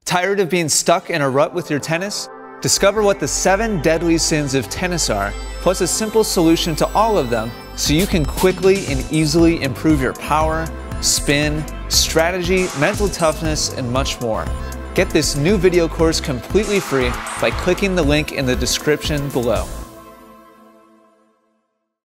Tired of being stuck in a rut with your tennis? Discover what the 7 deadly sins of tennis are, plus a simple solution to all of them so you can quickly and easily improve your power, spin, strategy, mental toughness, and much more. Get this new video course completely free by clicking the link in the description below.